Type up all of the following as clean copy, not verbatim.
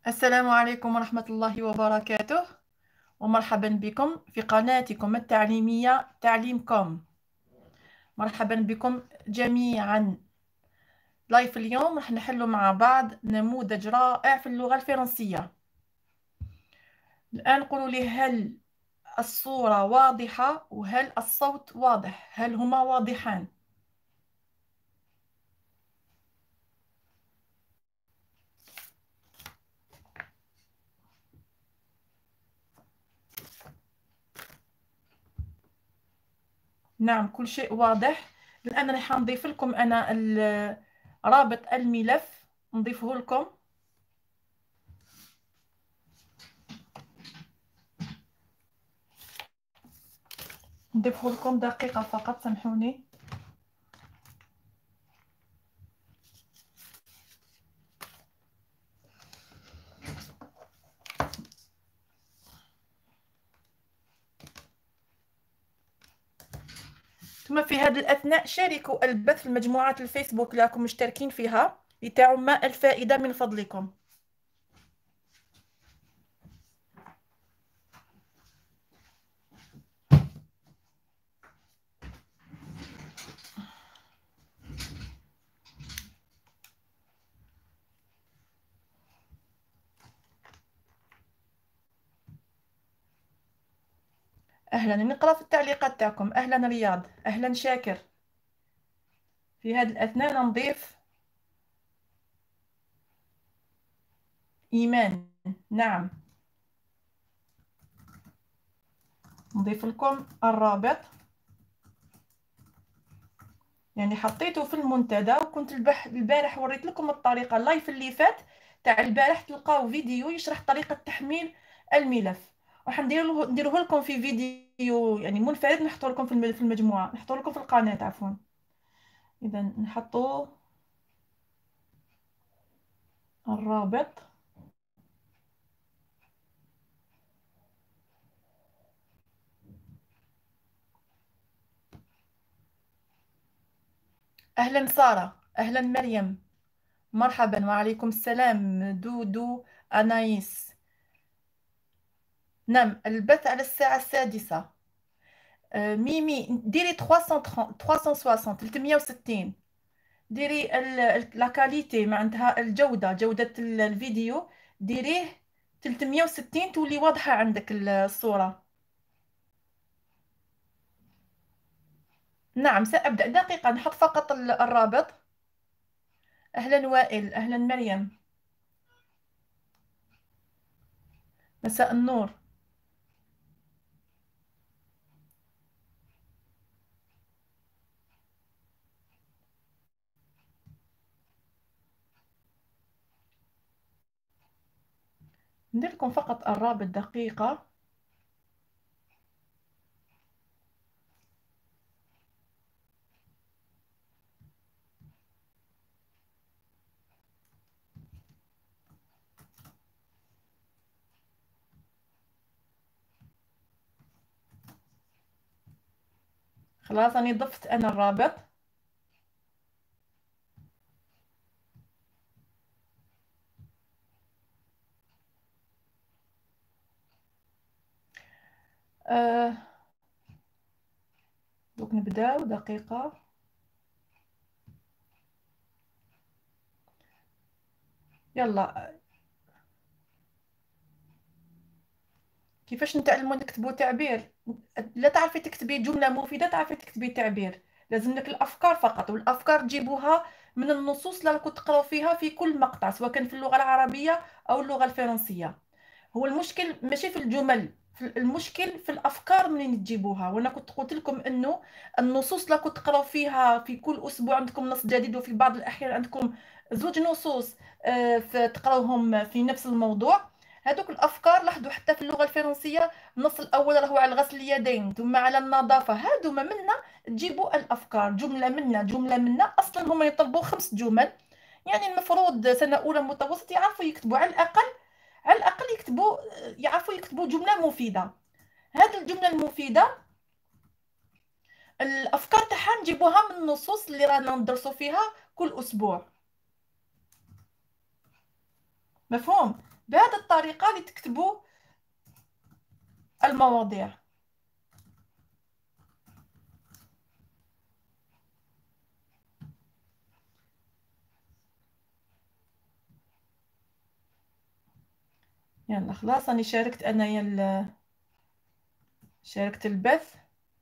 السلام عليكم ورحمة الله وبركاته، ومرحبا بكم في قناتكم التعليمية تعليمكم. مرحبا بكم جميعا. لايف اليوم راح نحل مع بعض نموذج رائع في اللغة الفرنسية. الآن قولوا لي، هل الصورة واضحة وهل الصوت واضح؟ هل هما واضحان؟ نعم، كل شيء واضح. الآن راح نضيف لكم أنا رابط الملف، نضيفه لكم. نضيفه لكم دقيقة فقط، سامحوني. ثم في هذه الأثناء شاركوا البث في مجموعات الفيسبوك اللي راكم مشتركين فيها لتعم الفائدة من فضلكم. أهلا، نقرأ في التعليقات تاعكم. أهلا رياض، أهلا شاكر. في هذه الأثناء نضيف إيمان. نعم، نضيف لكم الرابط. يعني حطيته في المنتدى، وكنت البارح وريت لكم الطريقة اللايف اللي فات تاع البارح، تلقاو فيديو يشرح طريقة تحميل الملف. راح نديروه لكم في فيديو يعني منفرد، نحطه لكم في المجموعة، نحطه لكم في القناة عفوا. إذا نحطوا الرابط. أهلا سارة، أهلا مريم، مرحبا وعليكم السلام دودو أنايس. نعم، البث على الساعة السادسة. ميمي ديري 330 360 360. ديري لا كاليتي معناتها الجودة، جودة الفيديو ديريه 360 تولي واضحة عندك الصورة. نعم، سأبدأ دقيقة، نحط فقط الرابط. أهلا وائل، أهلا مريم، مساء النور. ندير لكم فقط الرابط دقيقة. خلاص، أنا ضفت أنا الرابط. آه دوك نبداو دقيقة. يلا، كيفاش نتعلموا نكتبوا تعبير؟ لا تعرفي تكتبي جملة مفيدة، تعرفي تكتبي تعبير. لازم لك الأفكار فقط، والأفكار تجيبوها من النصوص اللي راكم تقراو فيها في كل مقطع، سواء كان في اللغة العربية أو اللغة الفرنسية. هو المشكل ماشي في الجمل، المشكل في الافكار منين تجيبوها. وانا كنت قلت لكم انه النصوص اللي كنت تقراو فيها في كل اسبوع عندكم نص جديد، وفي بعض الاحيان عندكم زوج نصوص تقراوهم في نفس الموضوع. هذوك الافكار لاحظوا حتى في اللغه الفرنسيه، النص الاول راهو على غسل اليدين، ثم على النظافه. هادو ما منا تجيبوا الافكار جمله منا جمله منا. اصلا هما يطلبوا 5 جمل، يعني المفروض سنه اولى متوسط يعرفوا يكتبوا على الاقل، على الأقل يكتبوا، يعرفوا يكتبوا جملة مفيدة. هذه الجملة المفيدة الأفكار تاعها نجيبوها من النصوص اللي رانا ندرسوا فيها كل أسبوع. مفهوم؟ بهذه الطريقة اللي تكتبوا المواضيع. يلا خلاص راني شاركت انايا شاركت البث.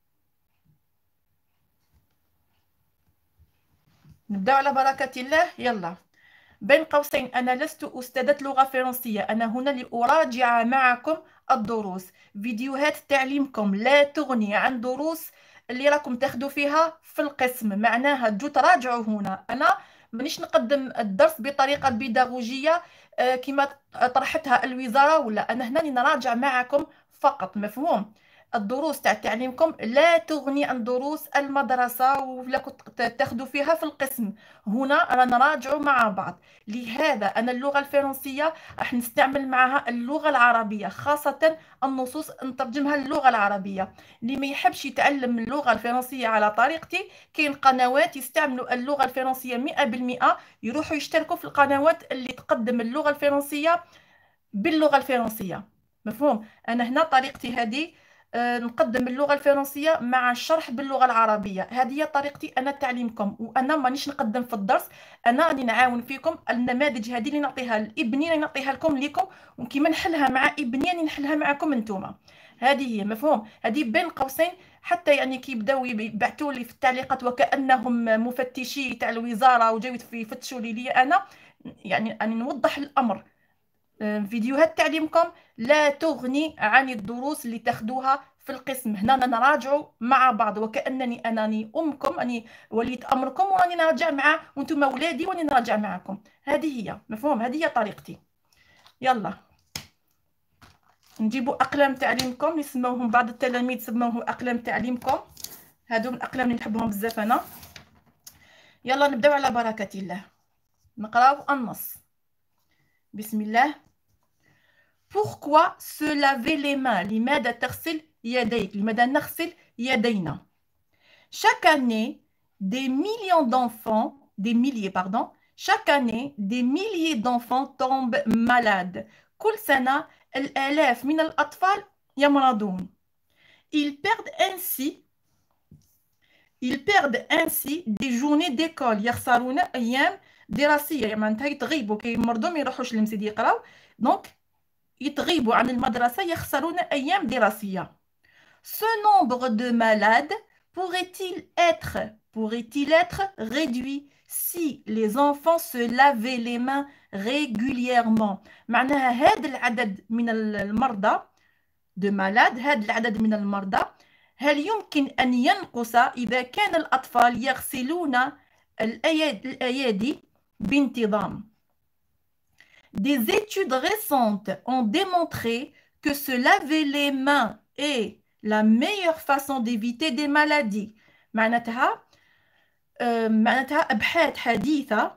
نبداو على بركة الله. يلا. بين قوسين، أنا لست أستاذة لغة فرنسية، أنا هنا لأراجع معكم الدروس. فيديوهات تعليمكم لا تغني عن دروس اللي راكم تاخدوا فيها في القسم. معناها تجوا تراجعوا هنا. أنا مانيش نقدم الدرس بطريقة بيداغوجية كما طرحتها الوزارة، ولا أنا هنا نراجع معكم فقط. مفهوم؟ الدروس تاع تعليمكم لا تغني عن دروس المدرسة ولا كنت تاخدوا فيها في القسم. هنا رانا نراجعوا مع بعض. لهذا أنا اللغة الفرنسية راح نستعمل معها اللغة العربية، خاصة النصوص نترجمها للغة العربية. اللي ما يحبش يتعلم اللغة الفرنسية على طريقتي، كاين قنوات يستعملوا اللغة الفرنسية 100%، يروحوا يشتركوا في القنوات اللي تقدم اللغة الفرنسية باللغة الفرنسية. مفهوم؟ أنا هنا طريقتي هذه، نقدم اللغة الفرنسية مع الشرح باللغة العربية. هذه هي طريقتي أنا تعليمكم، وأنا مانيش نقدم في الدرس، أنا راني نعاون فيكم. النماذج هذه اللي نعطيها لابني راني نعطيها لكم، وكيما نحلها مع ابني راني نحلها معكم انتوما. هذه هي. مفهوم؟ هذه بين قوسين، حتى يعني كيبداو يبعثوا لي في التعليقات وكأنهم مفتشي تاع الوزارة وجاو يفتشوا لي أنا، يعني أني نوضح الأمر. فيديوهات تعليمكم لا تغني عن الدروس اللي تاخدوها في القسم. هنا نراجعوا مع بعض وكأنني أنني أمكم، أني ولية أمركم، وأني نراجع مع وأنتم أولادي وأني نراجع معكم. هذه هي. مفهوم؟ هذه هي طريقتي. يلا نجيبوا أقلام تعليمكم، يسموهم بعض التلاميذ سموه أقلام تعليمكم. هادو من الأقلام اللي نحبهم بزاف أنا. يلا نبداو على بركة الله. نقراو النص. بسم الله. Pourquoi se laver les mains? لماذا تغسل يديك؟ لماذا نغسل يدينا؟ Chaque année, des milliers, pardon, chaque année, des milliers d'enfants tombent malades. كل سنة الآلاف من الأطفال يمرضون. Ils perdent ainsi des journées d'école. يخسرون أيام دراسية، يعني يتغيبوا كيمرضوا ما يروحوش للمسجد يقراو، دونك يتغيبوا عن المدرسة، يخسرون أيام دراسية. Ce nombre de malades pourrait-il être réduit si les enfants se lavaient les mains régulièrement؟ معناها هذا العدد من المرضى de malades، هذا العدد من المرضى هل يمكن أن ينقص إذا كان الأطفال يغسلون الأيادي بانتظام؟ Des études récentes ont démontré que se laver les mains est la meilleure façon d'éviter des maladies. معناتها أبحاث حديثة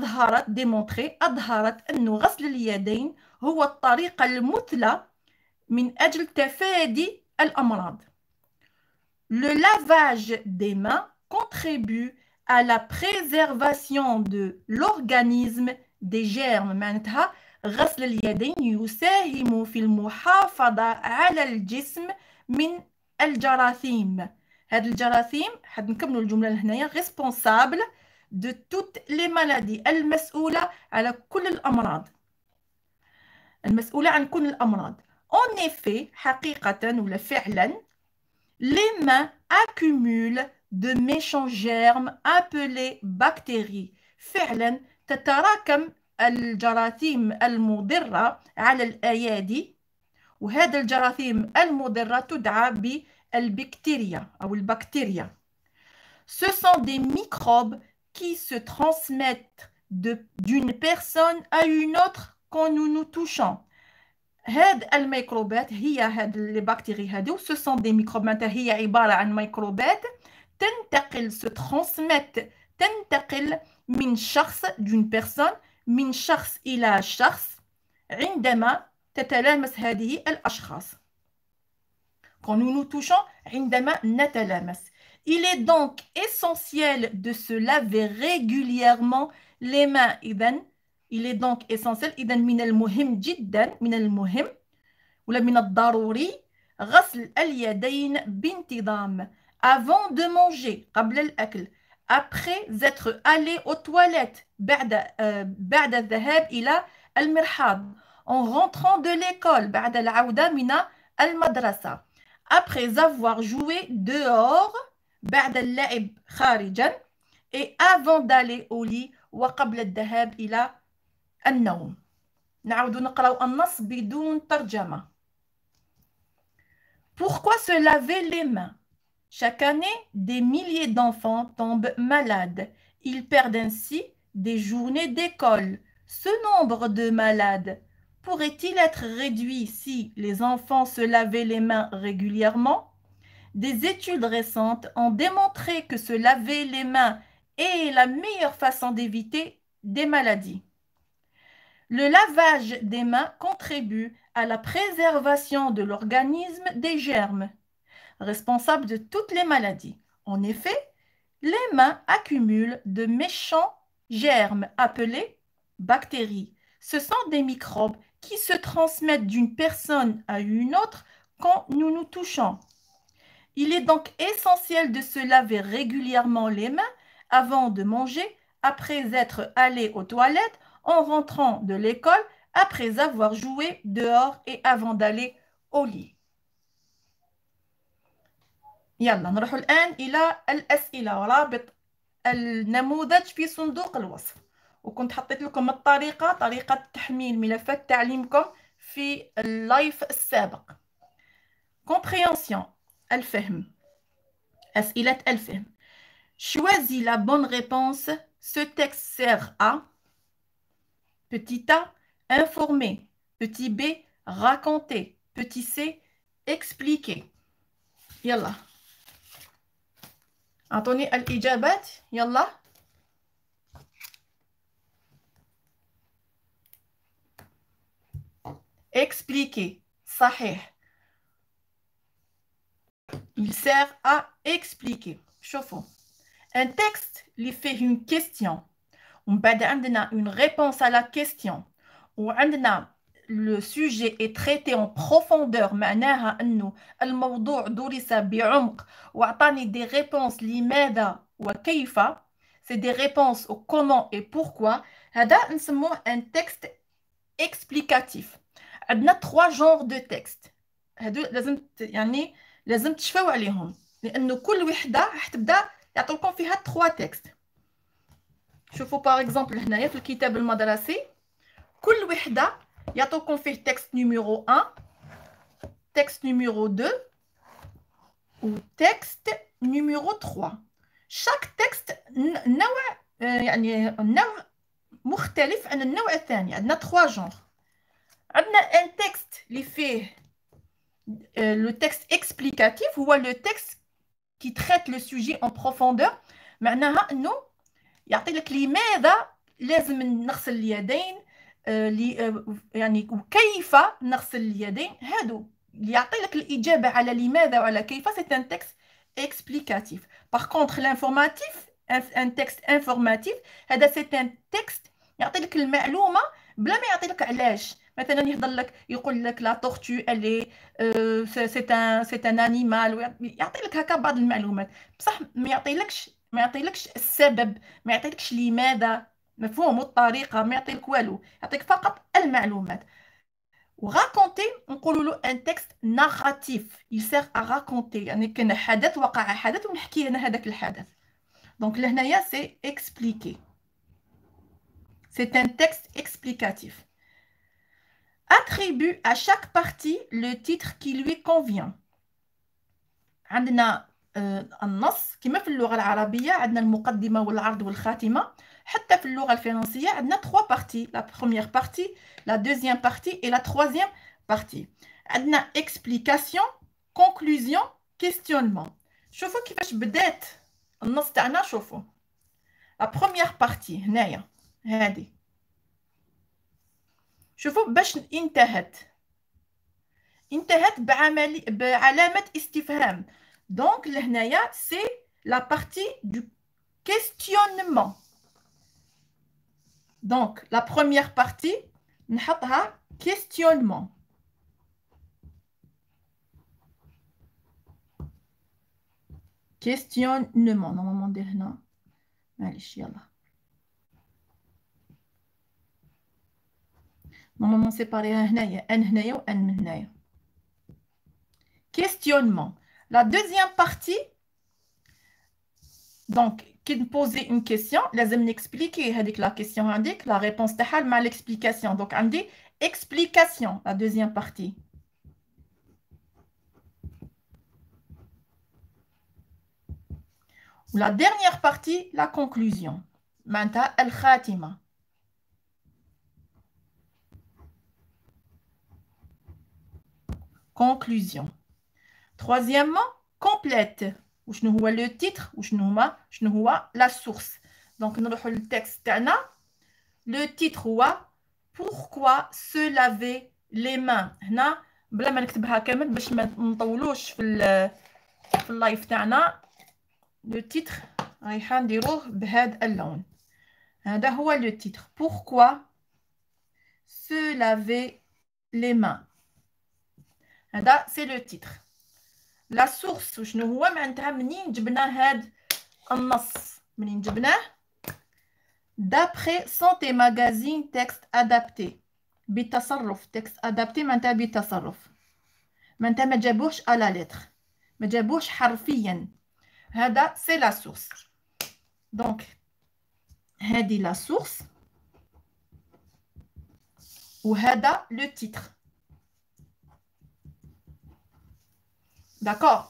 أظهرت أن غسل اليدين هو الطريقة المثلى من أجل تفادي الأمراض. Le lavage des mains contribue à la préservation de l'organisme des germes. معناتها غسل اليدين يساهم في المحافظة على الجسم من الجراثيم. هاد الجراثيم حد نكملوا الجملة هنايا responsable de toutes les maladies، المسؤولة على كل الأمراض، المسؤولة عن كل الأمراض. En effet، حقيقة ولا فعلا، les mains accumulent de méchants germes appelés bactéries. فعلا تتراكم الجراثيم المضرة على الأيادي، وهذا الجراثيم المضرة تدعى بالبكتيريا أو البكتيريا. Ce sont des microbes qui se transmettent d'une personne à une autre quand nous nous touchons. هاد الميكروبات هي هاد البكتيريا هادو، ce sont des microbes، معناتها هي عبارة عن ميكروبات تنتقل تنتقل من شخص d'une personne، من شخص إلى شخص عندما تتلامس هذه الأشخاص. Quand nous nous touchons، عندما نتلامس. Il est donc essentiel de se laver régulièrement les mains. il est donc essentiel إذا من المهم جدا من المهم ولا من الضروري غسل اليدين بانتظام avant de manger قبل الأكل après être allé aux toilettes بعد الذهاب إلى المرحاض en rentrant de l'école بعد العودة من المدرسة après avoir joué dehors بعد اللعب خارجا et avant d'aller au lit وقبل الذهاب إلى النوم. نعود نقرأ النص بدون ترجمة. Pourquoi se laver les mains? Chaque année, des milliers d'enfants tombent malades. Ils perdent ainsi des journées d'école. Ce nombre de malades pourrait-il être réduit si les enfants se lavaient les mains régulièrement? Des études récentes ont démontré que se laver les mains est la meilleure façon d'éviter des maladies. Le lavage des mains contribue à la préservation de l'organisme des germes, responsables de toutes les maladies. En effet, les mains accumulent de méchants germes appelés bactéries. Ce sont des microbes qui se transmettent d'une personne à une autre quand nous nous touchons. Il est donc essentiel de se laver régulièrement les mains avant de manger, après être allé aux toilettes, en rentrant de l'école, après avoir joué dehors et avant d'aller au lit. يلا نروح الآن إلى الأسئلة ورابط النموذج في صندوق الوصف وكنت حطيت لكم الطريقة طريقة تحميل ملفات تعليمكم في اللايف السابق. Compréhension الفهم أسئلة الفهم. Choisis la bonne réponse. Ce texte sert à petit a, informer. Petit b, raconter. Petit c, expliquer. يلا أعطوني الإجابات يلا. Expliquer صحيح. Il sert à expliquer. شوفوا un texte اللي فيه une question ومن بعد عندنا une réponse à la question وعندنا le sujet est traité en profondeur معناها أنه الموضوع درس بعمق وأعطاني des réponses لماذا وكيف c'est des réponses au comment et pourquoi هذا نسموه un texte explicatif. عندنا 3 genres de texte هادو لازم تشفاو عليهم لأنه كل وحدة حتبدا يعطوكم فيها 3 textes. شوفوا باغ اكزومبل هنايا في الكتاب المدرسي كل وحده يعطوكم فيه تكست نيميرو 1 تكست نيميرو 2 و تكست نيميرو 3. شاك تكست نوع يعني النوع مختلف عن النوع الثاني. عندنا 3 جونغ. عندنا ان تكست اللي فيه لو تكست اكسبليكاتيف هو لو تكست qui traite le sujet en profondeur. معناها انه يعطي لك لماذا لازم نغسل اليدين يعني وكيف نغسل اليدين. هادو اللي يعطي لك الإجابة على لماذا وعلى كيف. c'est un texte explicatif. Par contre l'informatif un texte informatif هذا c'est un texte يعطي لك المعلومة بلا ما يعطي لك علاش. مثلا يهضر لك يقول لك لا طورتو الي c'est un animal يعطي لك هكا بعض المعلومات بصح ما يعطيلكش السبب ما يعطيلكش لماذا مفهوم والطريقة ما يعطيلك والو يعطيك فقط المعلومات. وراكونتي نقولوا له ان تكست ناراتيف il sert à raconter يعني كان حدث وقع حدث ونحكي انا هذاك الحدث. دونك لهنايا سي expliquer. C'est un texte explicatif. Attribue à chaque partie le titre qui lui convient. عندنا النص كما في اللغة العربية عندنا المقدمة والعرض والخاتمة. حتى في اللغة الفرنسية عندنا 3 parties. La première partie, la deuxième partie et la troisième partie. عندنا explication, conclusion, questionnement. شوفوا كيفاش بدات النص تاعنا. شوفوا la première partie هنايا هذه. شوفوا باش انتهت بعلامة استفهام. Donc لهنايا c'est la partie du questionnement. Donc, la première partie, نحطها questionnement. Questionnement. Normalement, ندير هنا. معليش يلا. Normalement, séparéها هنايا. N هنايا و N من هنايا. Questionnement. La deuxième partie, donc, qui me posait une question, لازم نexpliquer هذيك la question هذيك, la réponse تاعها مع l'explication. Donc, عندي explication, la deuxième partie. La dernière partie, la conclusion. معناتها الخاتمة. Conclusion. Troisièmement, complète. وشنو هو le titre وشنو هو la source. Donc, نروحوا للتكست تاعنا. Le titre هو Pourquoi se laver les mains. هنا بلا ما نكتبها كامل باش ما نطولوش في اللايف تاعنا. Le titre رايحه نديروه بهذا اللون. هذا هو le titre. Pourquoi se laver les mains. هذا c'est le titre. La source وشنو هو معناتها منين جبنا هاد النص منين جبناه. D'après Santé Magazine texte adapté. بتصرف texte adapté معناتها بتصرف. معناتها ما جابوهش à la lettre. ما جابوهش حرفيا. هذا c'est la source. Donc هذه la source. وهذا le titre. D'accord.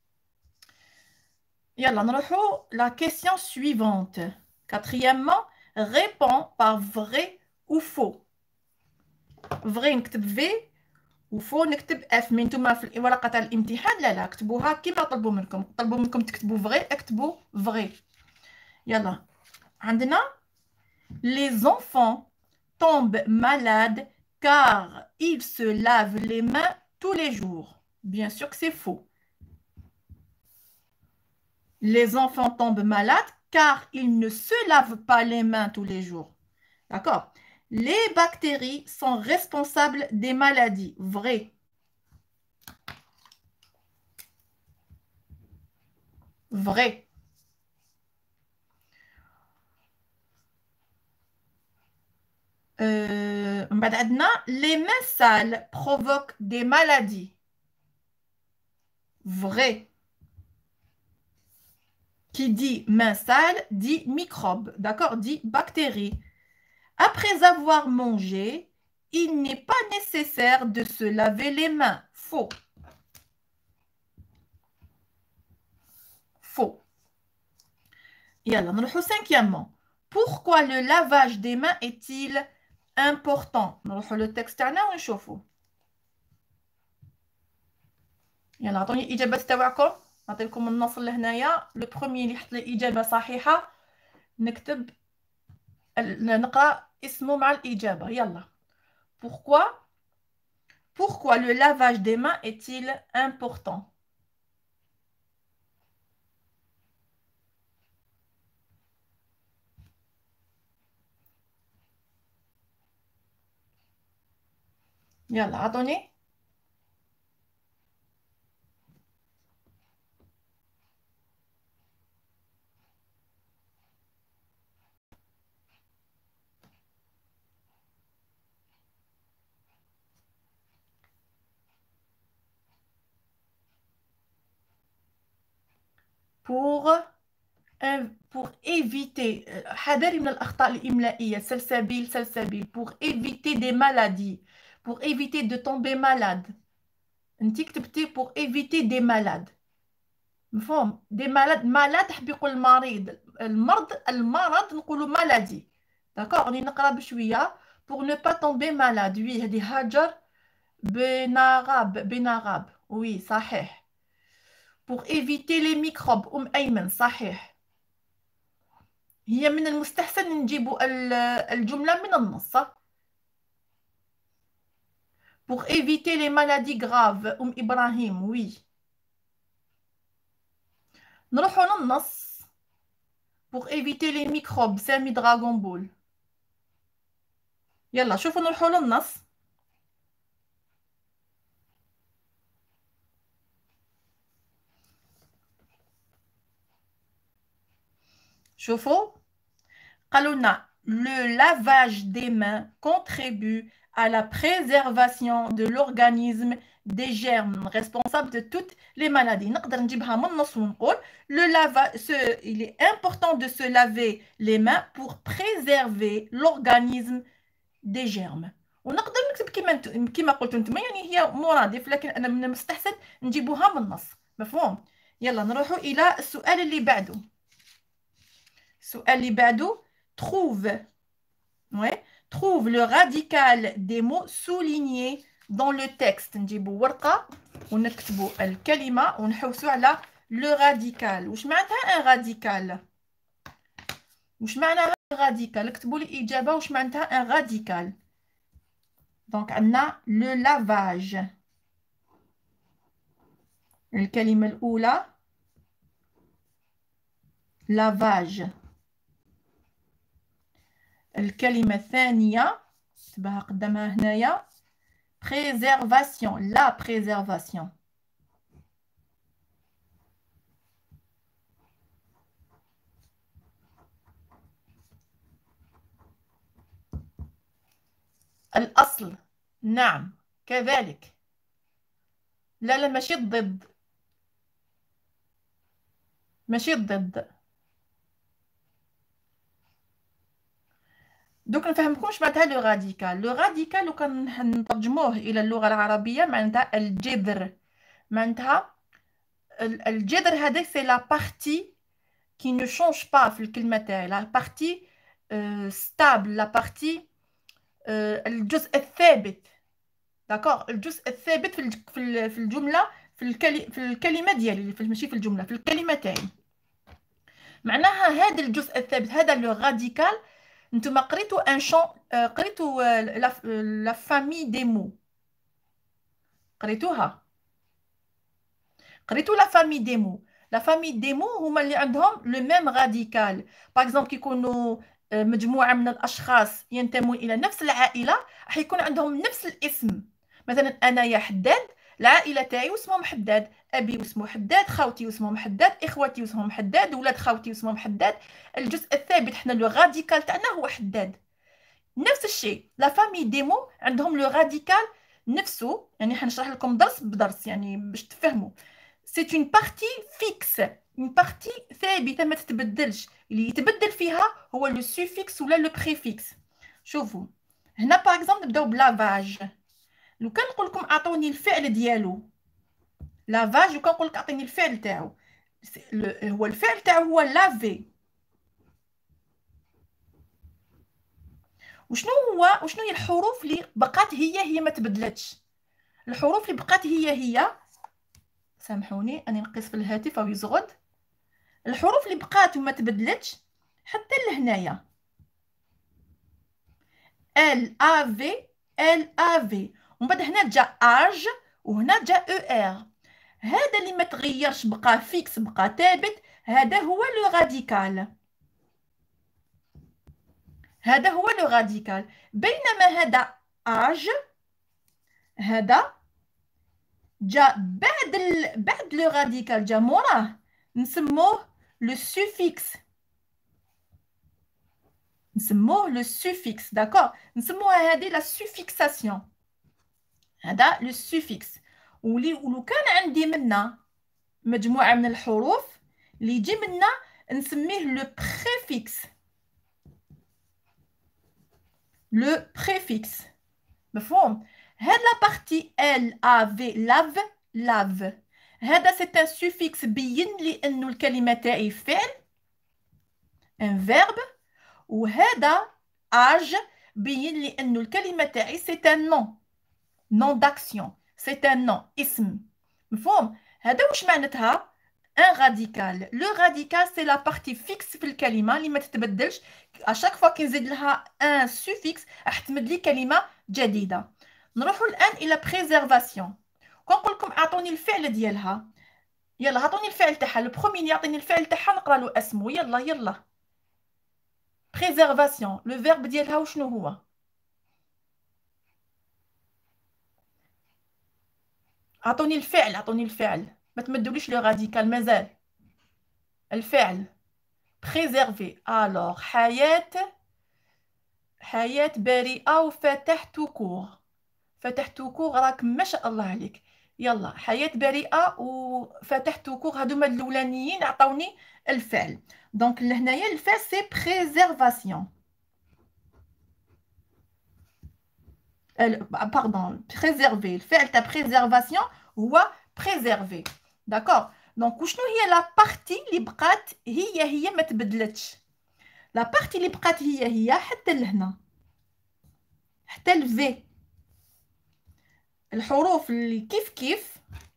يلا نروحو la question suivante. Quatrièmement, réponds par vrai ou faux. Vrai نكتب V وفو نكتب F. من نتوما في الورقة تاع الامتحان لا اكتبوها كيما طلبوا منكم تكتبوا vrai اكتبوا vrai. يلا عندنا les enfants tombent malades car ils se lavent les mains tous les jours. Bien sûr que c'est faux. Les enfants tombent malades car ils ne se lavent pas les mains tous les jours. D'accord. Les bactéries sont responsables des maladies. Vrai. Vrai. Les mains sales provoquent des maladies. Vrai. Qui dit mains sales dit microbes, d'accord, dit bactéries. Après avoir mangé, il n'est pas nécessaire de se laver les mains. Faux. Faux. يلا نروحو cinquièmement. Pourquoi le lavage des mains est-il important. نروحو للتكست تاعنا ونشوفو. يلا عطوني الإجابات تاعكم. نعطيكم النص اللي هنايا. لو بروميي اللي يحط لي إجابة صحيحة نكتب نقرأ اسمه مع الإجابة. يلا. Pourquoi le lavage des mains est-il important. يلا عطوني. pour éviter حذري من الأخطاء الإملائية. سلسبيل pour éviter des maladies, pour éviter de tomber malade. انتي كتبتي pour éviter des malades. مفهوم. des malades. malade حب يقول مريض. المرض نقولوا maladie. d'accord. راني نقرا بشويه pour ne pas tomber malade. oui هذه هاجر بنغاب. oui صحيح. pour éviter les microbes. أيمن صحيح. هي من المستحسن نجيبوا الجملة من النص. pour éviter les maladies graves. إبراهيم. oui. نروحوا للنص. pour éviter les microbes. سامي دراغون بول. يلا شوفوا نروحوا للنص. شوفوا قالوا لنا le lavage des mains contribue à la préservation de l'organisme des germes responsables de toutes les maladies. نقدر نجيبها من النص ونقول il est important de se laver les mains pour préserver l'organisme des germes. ونقدر نكتب كما قلتوا انتم، يعني هي مرادف، لكن انا من المستحسن نجيبوها من النص. مفهوم؟ يلا نروحوا الى السؤال اللي بعده. السؤال اللي بعده trouve ouais, trouve le radical des mots soulignés dans le texte. نجيبوا ورقة ونكتبوا الكلمة ونحوسوا على le radical. وش معناتها un radical؟ وش معنى radical؟ اكتبوا لي إجابة وش معناتها un radical. دونك عندنا le lavage. الكلمة الأولى lavage. الكلمة الثانية تبها قدامها هنايا préservation. La préservation. الأصل. نعم كذلك. لا لا ماشي الضد، ماشي الضد. دوك نفهمكم واش معناتها لو راديكال. لو راديكال لو كان نترجموه الى اللغه العربيه معناتها الجذر. معناتها الجذر هذاك سي لا بارتي كي نو شونج با في الكلمه تاعي، لا بارتي ستابل، لا بارتي الجزء الثابت. داكوغ، الجزء الثابت في الجمله، في الكلمه ديالي، ماشي في الجمله، في الكلمه تاعي. معناها هذا الجزء الثابت، هذا لو راديكال. نتوما قريتوا ان شون، قريتوا لا فامي دي مو، قريتوها؟ قريتوا لا فامي دي مو. لا فامي دي مو هما اللي عندهم لو ميم راديكال. باغ اكزومبل كيكونوا مجموعه من الاشخاص ينتمون الى نفس العائله، راح يكون عندهم نفس الاسم. مثلا انا يا حداد، العائله تاعي واسمهم حداد، ابي واسمه حداد، خاوتي واسمهم حداد، اخوتي واسمهم حداد، ولاد خاوتي واسمهم حداد. الجزء الثابت حنا لو راديكال تاعنا هو حداد. نفس الشيء لا فامي ديمو عندهم لو راديكال نفسه. يعني حنشرح لكم درس بدرس يعني باش تفهموا. سي اون بارتي فيكس، اون بارتي ثابته ما تتبدلش. اللي يتبدل فيها هو لو سوفيكس ولا لو بريفيكس. شوفوا هنا باغ اكزومبل نبداو بلافاج. لو كان نقول لكم اعطوني الفعل ديالو لافاج، لو كان نقول لك اعطيني الفعل تاعو، هو الفعل تاعو هو لافي. وشنو هي الحروف اللي بقات هي ما تبدلتش؟ الحروف اللي بقات هي سامحوني اني نقيس في الهاتف او يزغد. الحروف اللي بقات وما تبدلتش حتى لهنايا ال ا في، ال ا في، ومن بعد هنا جا اج وهنا جا او ار. هذا اللي ما تغيرش بقى فيكس، بقى ثابت، هذا هو لو راديكال. هذا هو لو راديكال. بينما هذا اج، هذا جا بعد لو راديكال، جا موراه، نسموه لو سوفيكس. نسموه لو سوفيكس. داكور، نسموها هذه لا سوفيكساسيون. هذا لو سوفيكس. ولو كان عندي منا مجموعه من الحروف اللي يجي منا نسميه لو بريفيكس. لو بريفيكس. مفهوم؟ هاد لا بارتي ال ا في، لاف، لاف، هذا سي ان سوفيكس بين لي انه الكلمه تاعي فعل، ان فيرب. وهذا اج بين لي انه الكلمه تاعي سي ان نون، نون داكسيون، سي ان نون، اسم. مفهوم؟ هذا واش معناتها ان راديكال. لو راديكال سي لا بارتي فيكس في الكلمه اللي ما تتبدلش. اشاك فوا كي نزيد لها ان سوفيكس راح تمد لي كلمه جديده. نروحوا الان الى بريزيرفاسيون. كنقول لكم اعطوني الفعل ديالها، يلا عطوني الفعل تاعها. لو بروميير يعطيني الفعل تاعها نقرا له اسمه. يلا يلا. بريزيرفاسيون، لو فيرب ديالها وشنو هو؟ اعطوني الفعل، اعطوني الفعل، ما تمدوليش لو راديكال مازال. الفعل بريزيرفي. الوغ حياة، حياة بريئة وفتحت كور. فتحت كور راك ما شاء الله عليك. يلا حياة بريئة وفتحت كور هادوما الاولانيين عطاوني الفعل. دونك لهنايا الفعل سي بريزيرفاسيون. باردون بريزيرفي، الفعل تاع بريزيرفاسيون هو بريزيرفي. داكوغ. دونك وشنو هي لا بارتي اللي بقات هي ما تبدلتش؟ لا بارتي اللي بقات هي حتى لهنا، حتى الفي. الحروف اللي كيف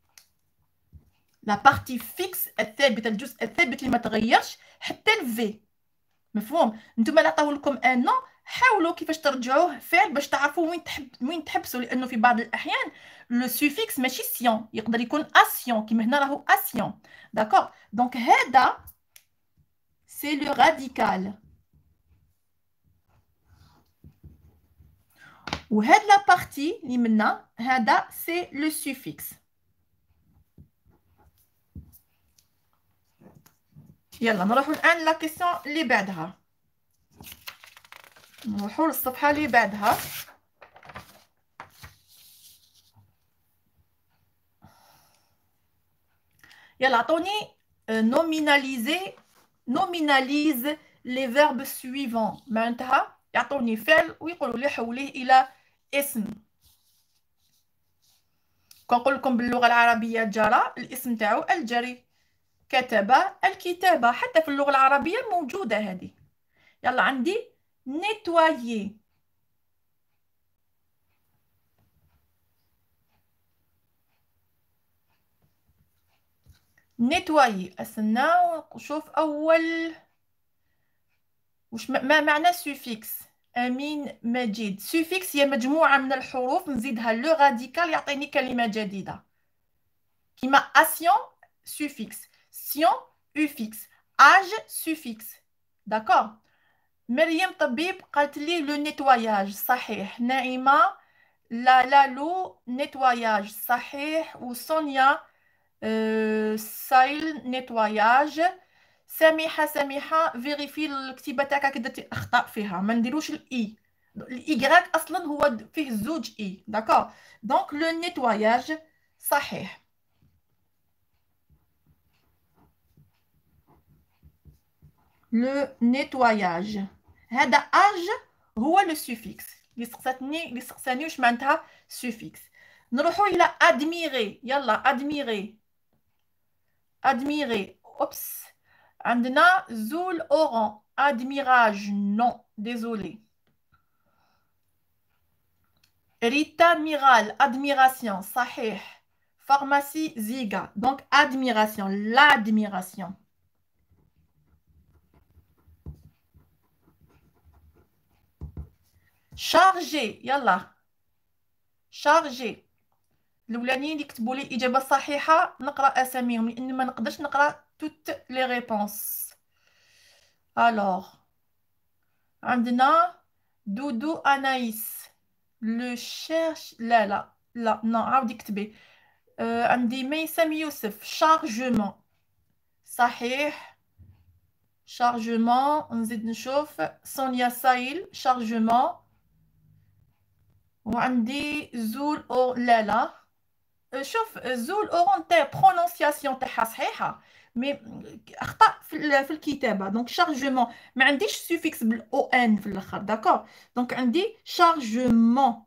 لا بارتي فيكس الثابته، الجزء الثابت اللي ما تغيرش حتى الفي. مفهوم؟ نتوما لا عطاو لكم ان نو، حاولوا كيفاش ترجعوه فعل باش تعرفوا وين تحبسوا، لانه في بعض الاحيان لو سوفيكس ماشي سيون، يقدر يكون اسيون كيما هنا راهو اسيون. داكوغ. دونك هذا سي لو راديكال، وهاد لا بارتي اللي منا هذا سي لو سوفيكس. يلا نروحوا الان لا كيسيون اللي بعدها، نروحوا للصفحه اللي بعدها. يلا عطوني نوميناليزي، نوميناليز لي فيرب سويفون. معناتها يعطوني فعل ويقولوا لي حوليه الى اسم. كنقول لكم باللغه العربيه جرى، الاسم تاعو الجري. كتب الكتابه، حتى في اللغه العربيه موجوده هذه. يلا عندي نيتوايي. نيتوايي، استنى وشوف اول ما معنى سوفيكس. امين مجيد. سوفيكس هي مجموعه من الحروف نزيدها لو راديكال يعطيني كلمه جديده. كيما اسيون سوفيكس، سيون افيكس، اج سوفيكس. داكوغ. مريم طبيب قالت لي لو نيتواياج. صحيح. نعيمه لا لو نيتواياج. صحيح. وسونيا سايل نيتواياج. سميحه فيريفي الكتيبه تاعك درتي اخطاء فيها، ما نديروش الاي. الايغراك اصلا هو فيه زوج اي. داكوغ. دونك لو نيتواياج صحيح. لو نيتواياج. هذا اج هو لو سوفيكس. اللي سقساني واش معناتها سوفيكس. نروحوا الى ادميري. يلا ادميري. ادميري. اوبس، عندنا زول اوران. ادميراج نو ديزولي. ريتا ميرال. ادميراسيون صحيح. pharmacie زيغا. دونك ادميراسيون، لادميراسيون. شارجي. يلا شارجي. الاولانيين اللي كتبوا لي الاجابه الصحيحه نقرا اساميهم، لان ما نقدرش نقرا توت لي ريبونس. الوغ عندنا دودو انايس. لو شيرش. لا نو، عاودي كتبي. عندي ميسم يوسف. شارجمون صحيح. شارجمون. نزيد نشوف. سونيا سايل شارجمون. وعندي زول او لا شوف زول اورون تاع برونونسياسيون تاعها صحيحه، مي اخطاء في الكتابه. دونك شارجمون ما عنديش سوفيكس بالاو ان في الاخر. داكور. دونك عندي شارجمون.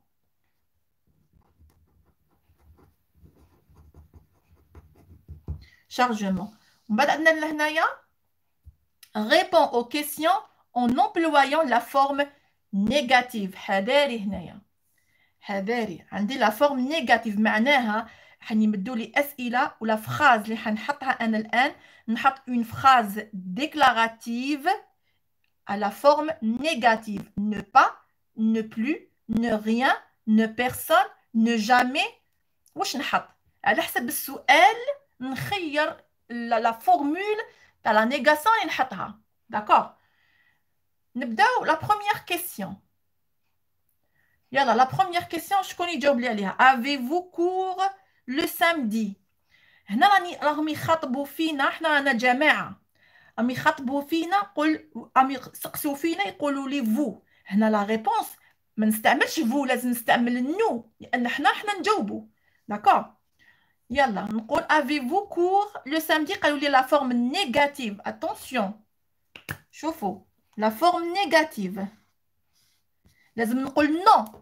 شارجمون. ومن بعد عندنا لهنايا répond aux questions en employant la forme négative. حذاري هنايا، حذاري. عندي لا فورم نيجاتيف، معناها حنمدوا لي اسئله ولا فراز اللي حنحطها انا الان. نحط اون فراز ديكلاراتيف à la forme négative. Ne pas, ne plus, ne rien, ne personne, ne jamais. واش نحط على حسب السؤال نخير لا فورمول تاع لا نيغاسيون اللي نحطها. داكور. نبداو لا بروميير كيسيون. يلا لا بروميير كيسيون شكون يجاوب لي عليها؟ Avez-vous cours le samedi. هنا راهم يخاطبوا فينا، حنا رانا جماعة، راهم يخاطبوا فينا، راهم يسقسوا فينا يقولوا لي فو. هنا لا ريبونس ما نستعملش فو، لازم نستعمل نو، لأن حنا نجاوبوا. داكور. يلا نقول avez-vous cours le samedi. قالوا لي لا فورم نيجاتيف. اتونسيون، شوفوا لا فورم نيجاتيف لازم نقول نو،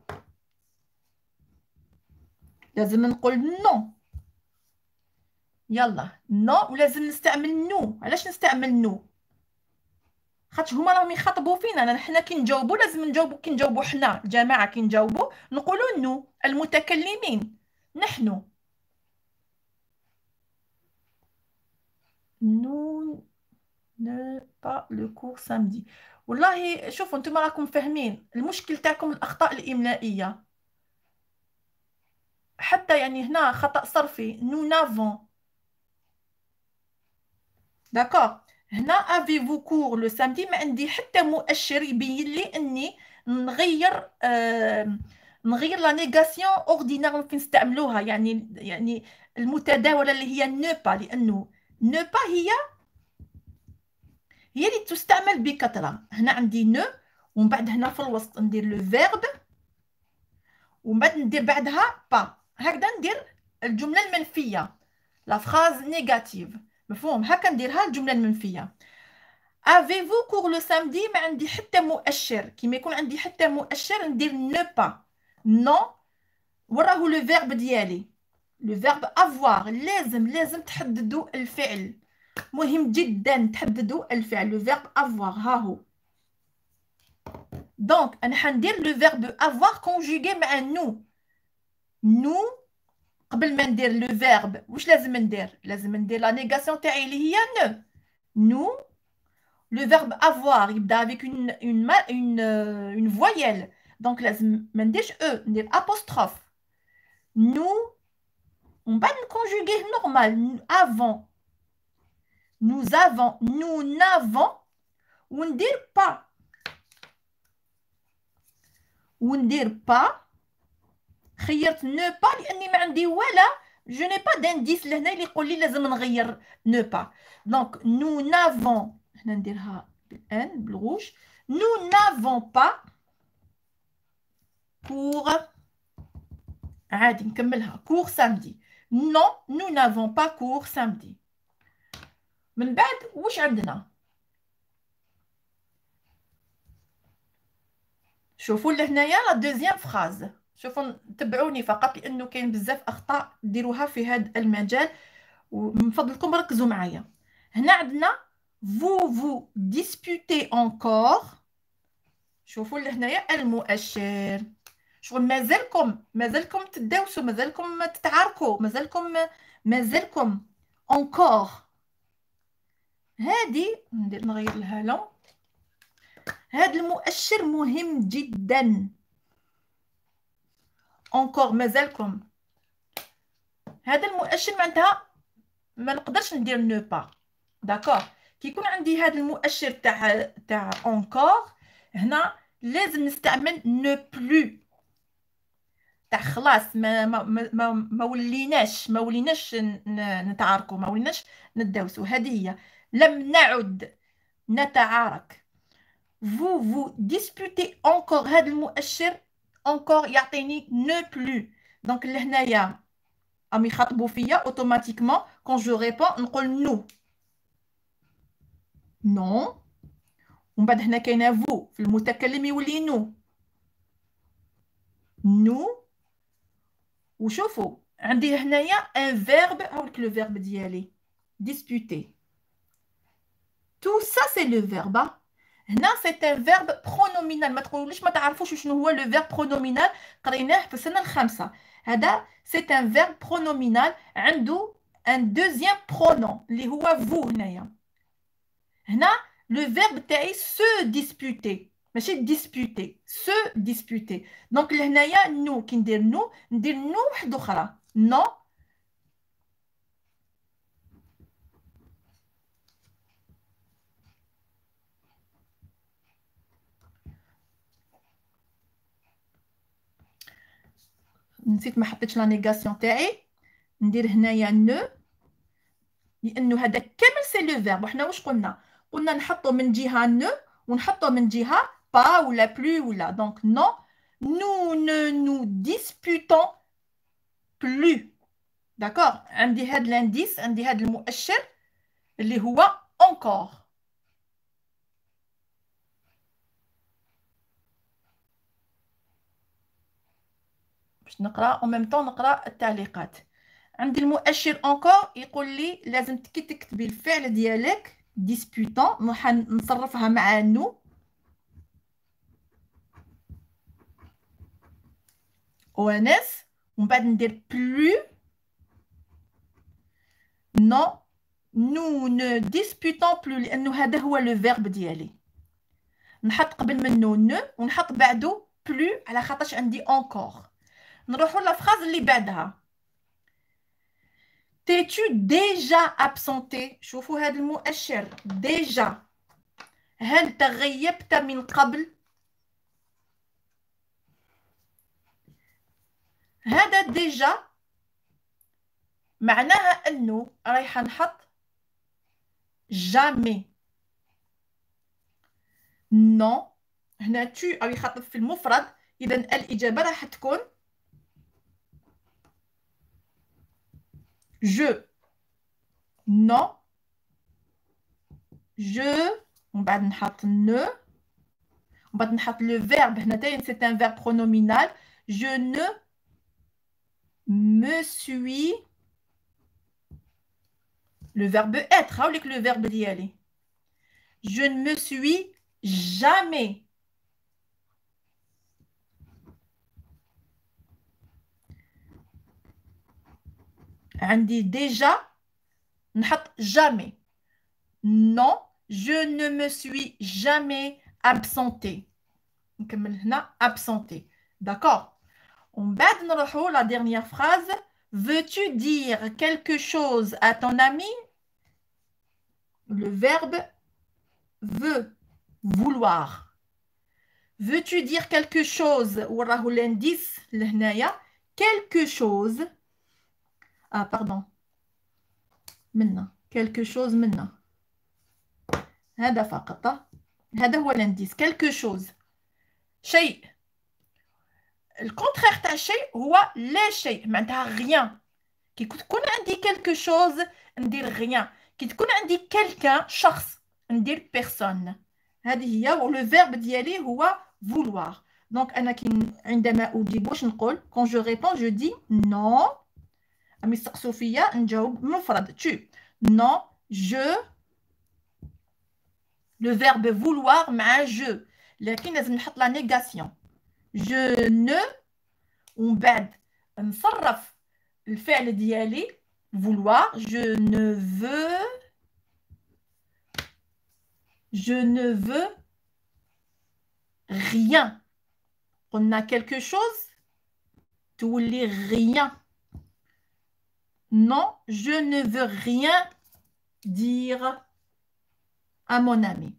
لازم نقول نو. يلا نو، ولازم نستعمل نو. علاش نستعمل نو؟ خاطش هما راهم يخاطبوا فينا، حنا كي نجاوبوا لازم نجاوبوا، كي نجاوبوا حنا الجماعه كي نجاوبوا نقولوا نو المتكلمين نحن. نو ne pas le cours samedi. والله شوفوا انتم راكم فاهمين المشكل تاعكم الاخطاء الاملائيه، حتى يعني هنا خطا صرفي نو نافون. داكور. هنا افي كور لو سامدي ما عندي حتى مؤشر يبين لي اني نغير نغير لا نيغاسيون اوردينار كي نستعملوها، يعني المتداوله اللي هي نو با، لانه نو با هي اللي تستعمل بكثره. هنا عندي نو، ومن بعد هنا في الوسط ندير لو فيرب، ومن بعد ندير بعدها با. هكذا ندير الجمله المنفيه، لا فراز نيجاتيف. مفهوم؟ هكا نديرها الجمله المنفيه. Avez-vous cours le samedi؟ ما عندي حتى مؤشر، كيما يكون عندي حتى مؤشر ندير ne pas. non وراه لو فيرب ديالي، لو فيرب avoir. لازم تحددوا الفعل، مهم جدا تحددوا الفعل. لو فيرب avoir ها هو. دونك انا حندير لو فيرب avoir كونجوغي مع نو. قبل ما ندير لو فيرب واش لازم ندير؟ لازم ندير لا نيغاسيون تاعي اللي هي نو. Le verbe avoir يبدا avec une voyelle. Donc لازم ما نديرش e، ندير apostrophe. Nous on va le conjuguer normal. Avant, nous avons, nous n'avons. وندير pas. وندير pas. خيرت ne pas لاني ما عندي ولا je n'ai pas d'indice لهنا اللي يقول لي لازم نغير ne pas. Donc nous n'avons، هنا نديرها بالان بالروج. Nous n'avons pas cours. عادي نكملها cours samedi. Non, nous n'avons pas cours samedi. من بعد واش عندنا؟ شوفوا لهنايا لا دوزيام فراز. شوفوا تبعوني فقط لانه كاين بزاف اخطاء ديروها في هذا المجال، ومن فضلكم ركزوا معايا. هنا عندنا vous disputez encore. شوفوا لهنايا المؤشر. شغل مازالكم تداوسوا، مازالكم تتعاركوا، مازالكم encore. هادي نغير لها لون. هذا المؤشر مهم جدا. encore مازالكم. هذا المؤشر معناتها ما نقدرش ندير نو با. داكور. كي يكون عندي هذا المؤشر تاع encore، هنا لازم نستعمل نو بلو. تاع خلاص ما وليناش نتعاركوا، ما وليناش نداوسوا. هذه هي لم نعد نتعارك. vous disputez encore. هذا المؤشر encore يعطيني ne plus. دونك لهنايا راهم يخاطبوا فيا اوتوماتيكمون كون جو ريبون نقول نو. نو. ومن بعد هنا كاينه فو في المتكلم يولي نو. وشوفوا عندي هنايا ان فيرب. هاولك لو فيرب ديالي disputer. tout ça c'est le verbe. هنا c'est un verbe pronominal. ما تقولوليش ما تعرفوش شنو هو le verbe pronominal، قريناه في السنة الخامسة. هذا c'est un verbe pronominal عنده un deuxième pronom اللي هو vous. هنا le verbe تاعي se disputer، ماشي disputer، se disputer. دونك لهنايا نو، كي ندير نو وحده اخرى نو. نسيت ما حطيتش لا نيغاسيون تاعي. ندير هنايا نو، لانه هذا كامل سي لو فيرب. وحنا واش قلنا؟ قلنا نحطو من جهه نو ونحطو من جهه با ولا بلو ولا. دونك نو، nous ne nous disputons plus. داكوغ؟ عندي هاد لانديس، عندي هاد المؤشر اللي هو encore. باش نقرا او ميم طون نقرا التعليقات. عندي المؤشر encore يقول لي لازم كي تكتبي الفعل ديالك disputant نصرفها مع نو ONS ومن بعد ندير plus. non nous ne disputons plus لانه هذا هو لو فيرب ديالي. نحط قبل منه نو ونحط بعده بلو على خاطرش عندي encore. نروحوا للفراز اللي بعدها. T'es-tu déjà absenté؟ شوفوا هذا المؤشر déjà، هل تغيبت من قبل؟ هذا déjà معناها انه رايحه نحط jamais. non هنا tu او يخاطب في المفرد، اذا الاجابه راح تكون je. non je ومن بعد نحط ne ومن بعد نحط لو فيرب. هنا تاين سي ان فيرب pronominal. je ne me suis le verbe être. هاوليك لو فيرب ديالي. je ne me suis jamais. عندي déjà نحط jamais. non je ne me suis jamais absenté. نكمل هنا absenté. d'accord. ومن بعد نروحو la dernière phrase. veux-tu dire quelque chose à ton ami؟ le verbe veut vouloir. veux-tu dire quelque chose وراهو l'indice لهنايا quelque chose. pardon منا quelque chose منا هذا فقط، هذا هو l'indice quelque chose شيء. الكونترير تاع الشيء هو لا شيء، معناتها rien. كي تكون عندي quelque chose ندير rien. كي تكون عندي quelqu'un شخص ندير personne. هذه هي. ولو فيرب ديالي هو vouloir. دونك انا عندما اجيب واش نقول؟ quand je réponds je dis non. أم يسقسوا فيا نجاوب مفرد tu. non je le verbe vouloir مع je، لكن لازم نحط لا نيغاسيون. je ne ومن بعد نصرف الفعل ديالي vouloir. je ne veux rien. قلنا quelque chose تولي rien. non je ne veux rien dire à mon ami.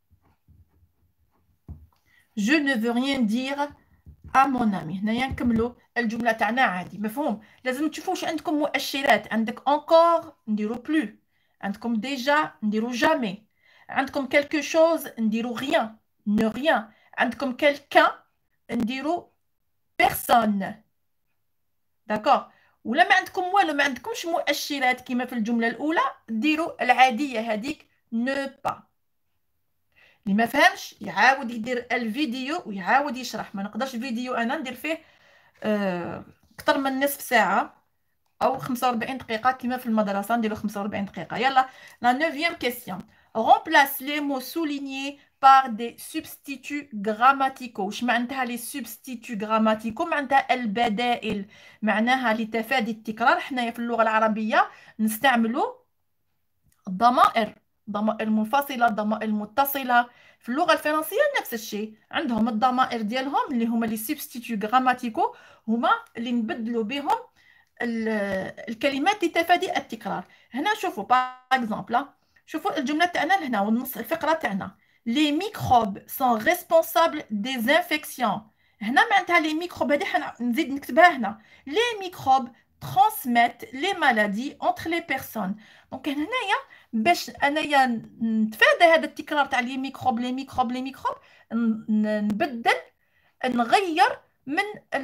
je ne veux rien dire à mon ami. هنايا نكملوا الجمله تاعنا عادي. مفهوم؟ لازم تشوفوا واش عندكم مؤشرات. عندك encore نديرو plus، عندكم déjà نديرو jamais، عندكم quelque chose نديرو rien ne rien، عندكم quelqu'un نديرو personne. داكوغ. ولا ما عندكم والو، ما عندكمش مؤشرات كما في الجمله الاولى، ديروا العاديه هذيك ne pas. اللي ما فهمش يعاود يدير الفيديو ويعاود يشرح. ما نقدرش فيديو انا ندير فيه اكثر من نصف ساعه او 45 دقيقه كما في المدرسه نديرو 45 دقيقه. يلا لا 9e question. remplace les mots soulignés par des substituts grammaticaux. واش معناتها لي substituts grammaticaux؟ معناتها البدائل، معناها لتفادي التكرار. حنايا في اللغه العربيه نستعملوا الضمائر، ضمائر منفصله، ضمائر متصله. في اللغه الفرنسيه نفس الشيء، عندهم الضمائر ديالهم اللي هما لي substituts grammaticaux، هما اللي نبدلوا بهم الكلمات لتفادي التكرار. هنا شوفوا باغ اكزومبل، شوفوا الجمله تاعنا لهنا والنص الفقره تاعنا. les microbes sont responsables des infections. هنا معناتها les microbes هذه نزيد نكتبها هنا. les microbes transmettent les maladies entre les personnes. دونك هنايا باش انايا نتفادى هذا التكرار تاع لي ميكروب لي ميكروب لي ميكروب، نبدل، نغير من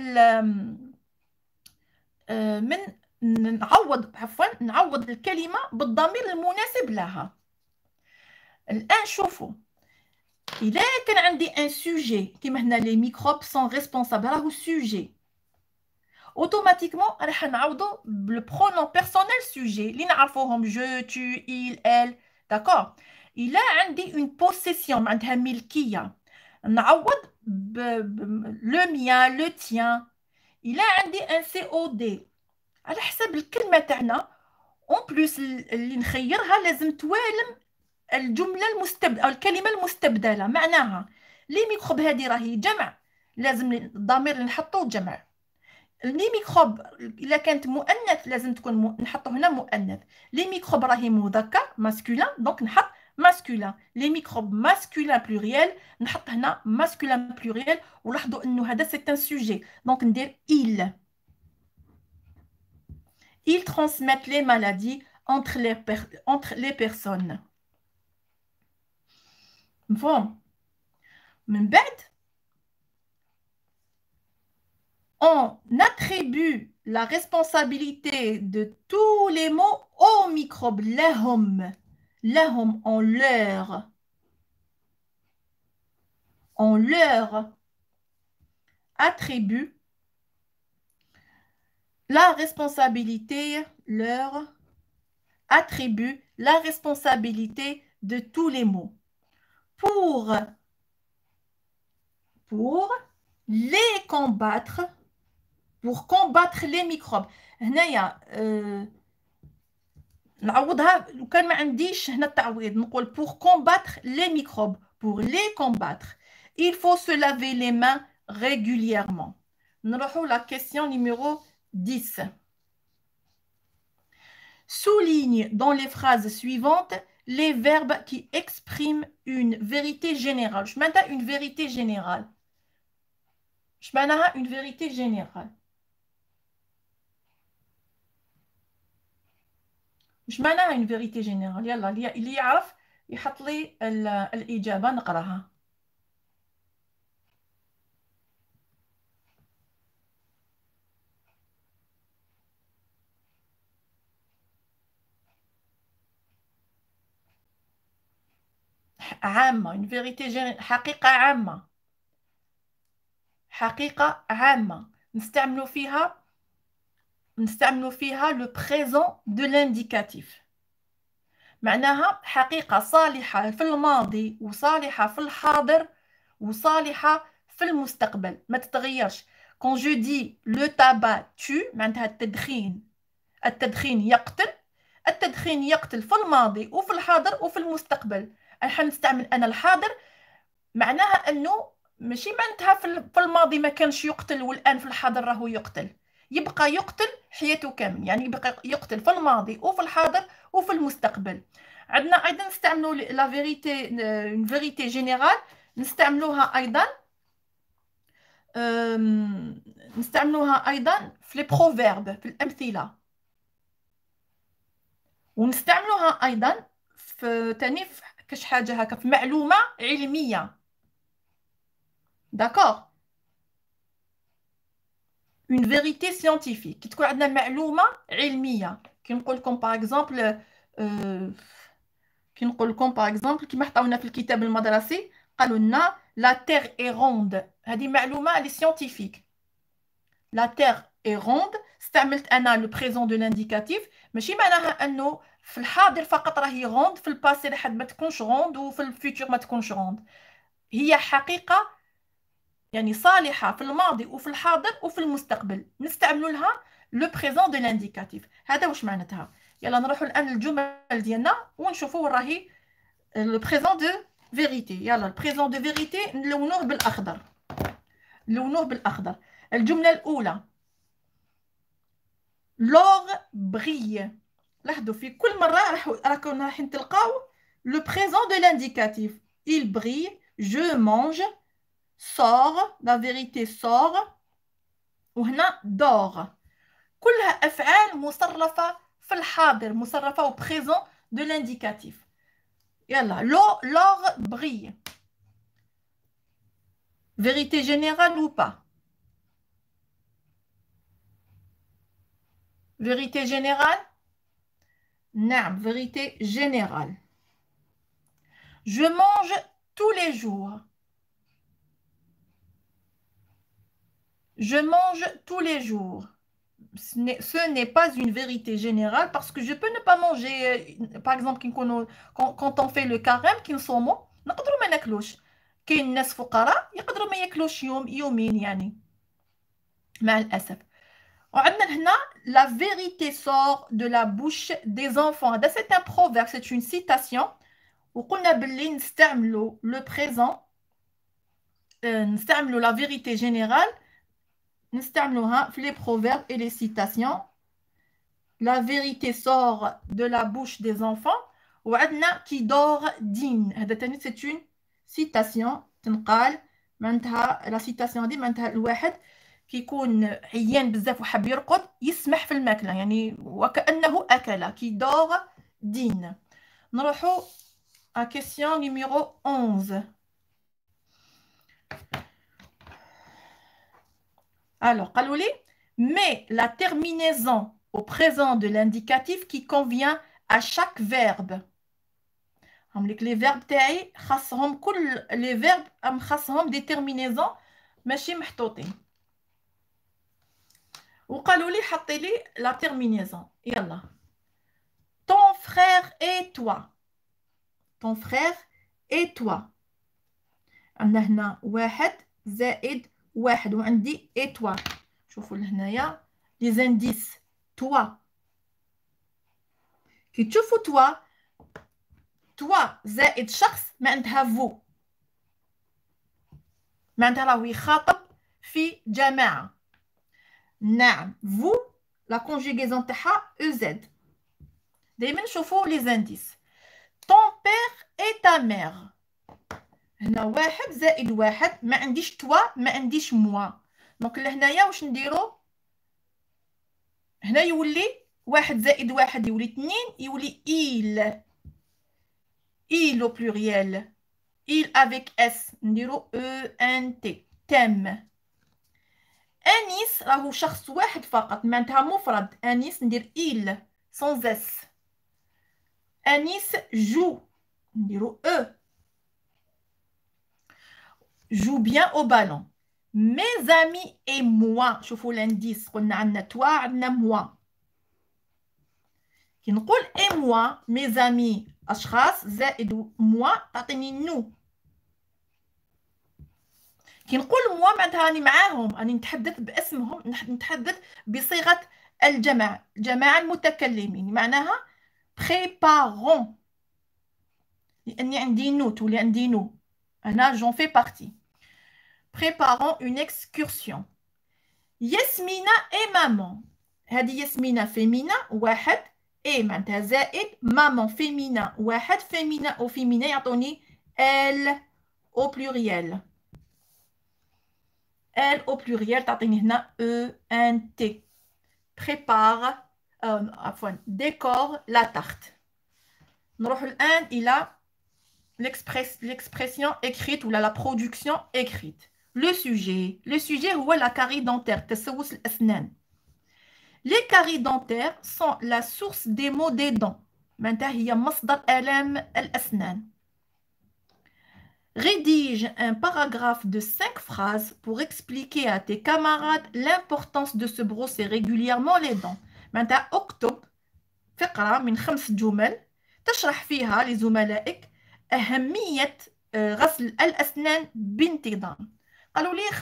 من نعوض، عفوا نعوض الكلمة بالضمير المناسب لها. الآن شوفوا، إذا كان عندي ان سوجي كيما هنا لي ميكروب سون ريسبونسابل، راهو سوجي، اوتوماتيكمون راح نعوضو بالبرونون بيرسونيل سوجي اللي نعرفوهم جو تو il elle. داكور. إلا عندي اون بوسيسيون عندها ملكية، نعوض لو ميان لو تيان. إلا عندي ان سي او دي على حسب الكلمة تاعنا، اون بلوس اللي نخيرها لازم توالم الجملة المستبدلة أو الكلمة المستبدلة. معناها لي ميكروب هذه راهي جمع، لازم الضمير اللي نحطوه جمع. لي ميكروب إلا كانت مؤنث لازم تكون نحطو هنا مؤنث. لي ميكروب راهي مذكر ماسكولين، دونك نحط ماسكولين. لي ميكروب ماسكولين بلوريال نحط هنا ماسكولين بلوريال. ولاحظوا انه هذا سي ان سوجي، دونك ندير il. Ils transmettent les maladies entre les personnes. مفهوم؟ من بعد on attribue la responsabilité de tous les maux aux microbes. لهم on leur attribue la responsabilité, leur attribue la responsabilité de tous les maux pour les combattre, pour combattre les microbes. هنايا نعوضها لو كان ما عنديش هنا التعويض، نقول pour combattre les microbes. Pour les combattre, il faut se laver les mains régulièrement. نروحوا la question numéro 10. Souligne dans les phrases suivantes les verbes qui expriment une vérité générale. Je m'entends une vérité générale. Je m'entends une vérité générale. Je m'entends une vérité générale. يلا اللي يعرف يحط لي الإجابة نقراها. عامة، une vérité générale، حقيقة عامة، حقيقة عامة نستعملوا فيها le présent de l'indicatif. معناها حقيقة صالحة في الماضي وصالحة في الحاضر وصالحة في المستقبل، ما تتغيرش. quand je dis le tabac tue معناتها التدخين يقتل في الماضي وفي الحاضر وفي المستقبل. راح نستعمل أنا الحاضر، معناها أنه ماشي معناتها في الماضي ما كانش يقتل والآن في الحاضر راهو يقتل، يبقى يقتل حياته كامل، يعني يبقى يقتل في الماضي وفي الحاضر وفي المستقبل. عندنا أيضا نستعملوا لا فيريتي، une vérité générale نستعملوها أيضا في لي بروفيرب، في الأمثلة، ونستعملوها أيضا في تاني كاش حاجة هكا في معلومة علمية. داكوغ، une vérité scientifique كي تكون عندنا معلومة علمية. كي نقول لكم باغ اكزومبل كيما حطاونا في الكتاب المدرسي قالوا لنا لا تيغ اي روند، هذه معلومة لي سيانتيفيك. لا تيغ اي روند استعملت انا لو بريزون دو لانديكاتيف، ماشي معناها انه في الحاضر فقط راهي روند، في الباسي راح ما تكونش روند وفي الفيوتشر ما تكونش روند. هي حقيقة يعني صالحة في الماضي وفي الحاضر وفي المستقبل، نستعملوا لها لو بريزون دو لانديكاتيف. هذا واش معناتها. يلا نروحوا الآن للجمل ديالنا ونشوفوا وين راهي لو بريزون دو فيريتي. يلا البريزون دو فيريتي نلونوه بالأخضر. الجملة الأولى لور بري. لاحظوا في كل مرة راح تلقاو لو بريزون دو لانديكاتيف. il brille، je mange، sort، la vérité sort، وهنا dort. كلها أفعال مصرفة في الحاضر، مصرفة au présent de l'indicatif. يلا l'or brille. Vérité générale ou pas? Vérité générale? Non, vérité générale. Je mange tous les jours. Je mange tous les jours. Ce n'est pas une vérité générale parce que je peux ne pas manger. Par exemple, quand on fait le carême, كنصوموا نقدروا ما ناكلوش. كاين ناس فقراء يقدروا ما ياكلوش يومين يعني. مع الأسف. وعندنا هنا la vérité sort de la bouche des enfants. هذا c'est un proverbe, c'est une citation. وقلنا باللي نستعملوا le présent, نستعملوا la vérité générale, نستعملوها في les proverbes et les citations. La vérité sort de la bouche des enfants. وعندنا كي دور دين. هذا تاني c'est une citation تنقال معناتها لا citation هذه معناتها الواحد كيكون عيان بزاف وحاب يرقد يسمح في الماكله يعني وكأنه أكل. كي دور دين. نروحوا à question numéro 11. Alors قالوا لي mais la terminaison au présent de l'indicatif qui convient à chaque verbe. Les verbes تاعي خاصهم كل les verbes خاصهم des terminaisons ماشي محطوطين. وقالوا لي حطي لي la terminaison. يلا. Ton frère et toi. Ton frère et toi. عندنا هنا واحد زائد واحد وعندي et toi. شوفوا لهنايا les indices. Toi. كي تشوفوا toi زائد شخص معناتها vous. معناتها راهو يخاطب في جماعة. نعم vous la conjugaison تاعها EZ. دايما نشوفوا les indices. Ton père et ta mère. هنا واحد زائد واحد ما عنديش toi ما عنديش moi. دونك لهنايا واش نديرو؟ هنا يولي واحد زائد واحد يولي اثنين يولي il. Il au pluriel. Il avec S. نديرو ENT. تم. أنيس راهو شخص واحد فقط معناتها مفرد. أنيس ندير il sans S. أنيس joue. نديرو E. Joue bien au ballon. Mes amis et moi. شوفوا l'indice. قلنا عندنا toi عندنا moi. كي نقول et moi mes amis أشخاص زائد moi تعطيني nous. كي نقول moi معناتها راني معاهم راني نتحدث باسمهم نتحدث بصيغة الجمع جماعة المتكلمين معناها préparons لأني عندي nous تولي عندي nous أنا j'en fais partie. Préparons une excursion. Yasmina et maman. هذه ياسمينة féminin واحد et معناتها زائد maman féminin واحد féminin au féminin يعطوني elle au pluriel. Elle au pluriel تعطيني هنا ENT. Prépare عفوا décore la tarte. نروح الآن إلى l'expression écrite ou la production écrite. Le sujet هو la carie dentaire تسوس الأسنان. Les caries dentaires sont la source des maux des dents. معناتها هي مصدر آلام الأسنان. Rédige un paragraphe de 5 phrases pour expliquer à tes camarades l'importance de se brosser régulièrement les dents. معناتها اكتب فقرة من 5 جمل تشرح فيها لزملائك أهمية غسل الأسنان بانتظام. قالوا لي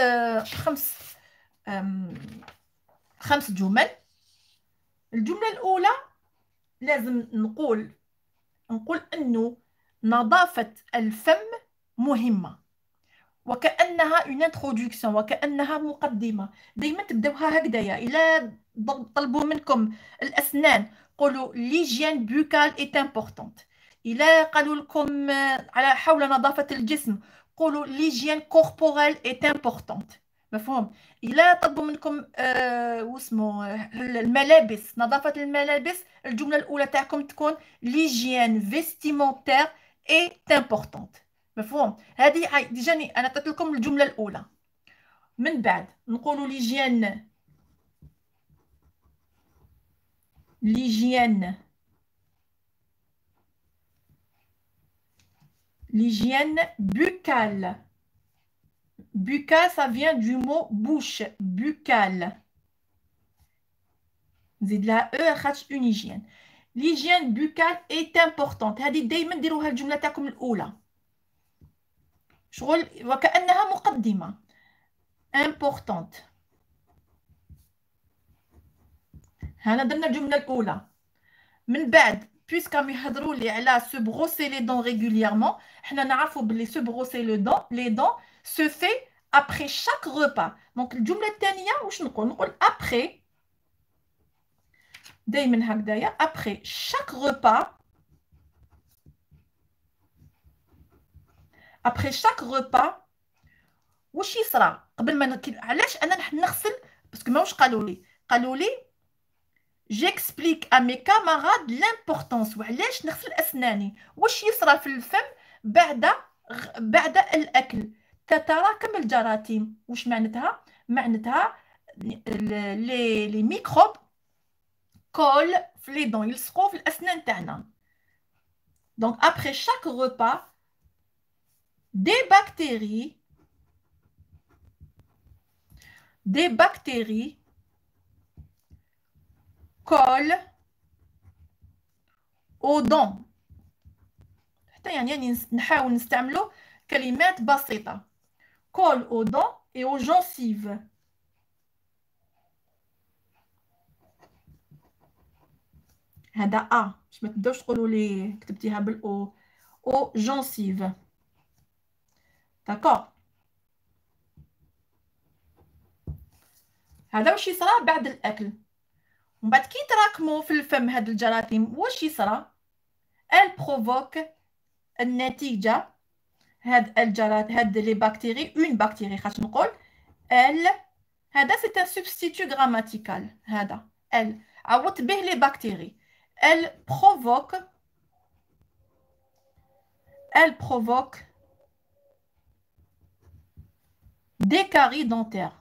خمس جمل. الجملة الأولى لازم نقول أنه نظافة الفم مهمة وكأنها une introduction وكأنها مقدمة. دايما تبداوها هكذايا. إلا طلبوا منكم الأسنان قولوا l'hygiène buccale est importante. إلا قالوا لكم على حول نظافة الجسم قولوا l'hygiène corporelle est importante. مفهوم؟ إلا طلبوا منكم واسمو الملابس، نظافة الملابس، الجملة الأولى تاعكم تكون ليجيان فيستيمونتير اي امبورطونت. مفهوم؟ هذه ديجاني أنا عطيت لكم الجملة الأولى. من بعد نقولوا l'hygiène buccale. Buccale, ça vient du mot bouche. Buccale. نزيد لها خاطش une hygiène. L'hygiène buccale est importante. هذه دايما ديروها الجملة تاعكم الأولى. شغل وكأنها مقدمة. Importante. هنا درنا الجملة الأولى. من بعد puisque راهم يهضروا لي على se brosser les dents régulièrement، حنا نعرفوا بلي se brosser les dents se fait après chaque repas. Donc الجملة الثانية واش نقول après، دايما هكذايا après chaque repas. après chaque repas واش يصرى قبل ما علاش انا نغسل؟ باسكو ماوش قالوا لي j'explique à mes camarades l'importance وعلاش نغسل اسناني. واش يصرى في الفم بعد الاكل؟ تتراكم الجراثيم. واش معناتها لي ميكروب كول في لي دون، يلصقوا في الاسنان تاعنا. دونك après chaque repas des bactéries collent aux dents. حتى يعني نحاول نستعملوا كلمات بسيطة. colle aux dents et aux gencives. هذا باش ما تبداوش تقولوا لي كتبتيها بالاو. aux gencives. داكور. هذا واش يصرى بعد الاكل. ومن بعد كي تراكموا في الفم هاد الجراثيم واش يصرى؟ elle provoque النتيجة هاد لي بكتيري اون بكتيري خاص نقول elle. هذا سي ان سبستيتو غراماتيكال. هذا elle عوضت به لي بكتيري. elle provoque des caries dentaires.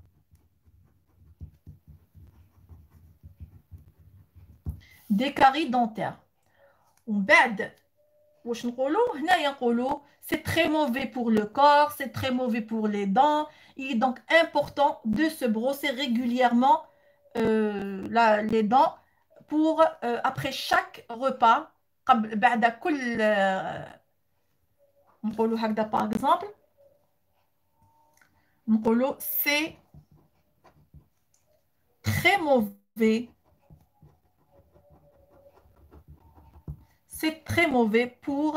des caries dentaires. ومن بعد واش نقولوا هنايا؟ نقولوا c'est très mauvais pour le corps, c'est très mauvais pour les dents. Il est donc important de se brosser régulièrement les dents pour après chaque repas. بعد كل نقولوا هكذا par exemple نقولوا c'est très mauvais. c'est très mauvais pour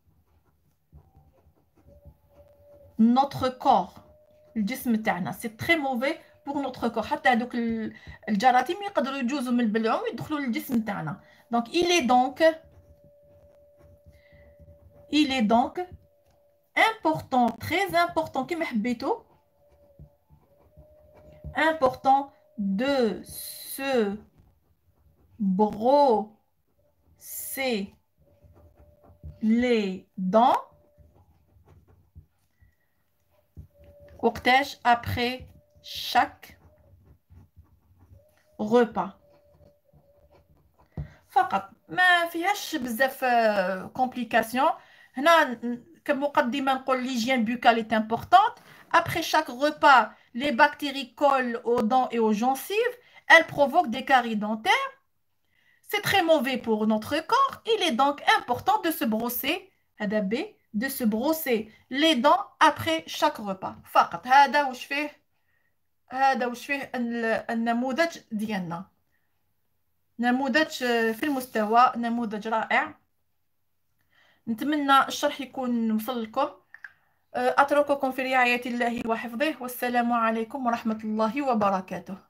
notre corps. الجسم تاعنا c'est très mauvais pour notre corps. حتى هذوك الجراثيم يقدروا يجوزوا من البلعوم ويدخلوا للجسم تاعنا. donc il est donc important, très important كما حبيتوا، important de se brosser les dents وقتاش après chaque repas. فقط ما فيهاش بزاف complication. هنا كمقدمة نقول l'hygiène buccale est importante. Après chaque repas, les bactéries collent aux dents et aux gencives. Elles provoquent des caries dentaires. C'est très mauvais pour notre corps. Il est donc important de se brosser, de se brosser les dents après chaque repas. فقط هذا واش فيه النموذج ديالنا. نموذج في المستوى، نموذج رائع. نتمنى الشرح يكون وصل لكم. أترككم في رعاية الله وحفظه، والسلام عليكم ورحمة الله وبركاته.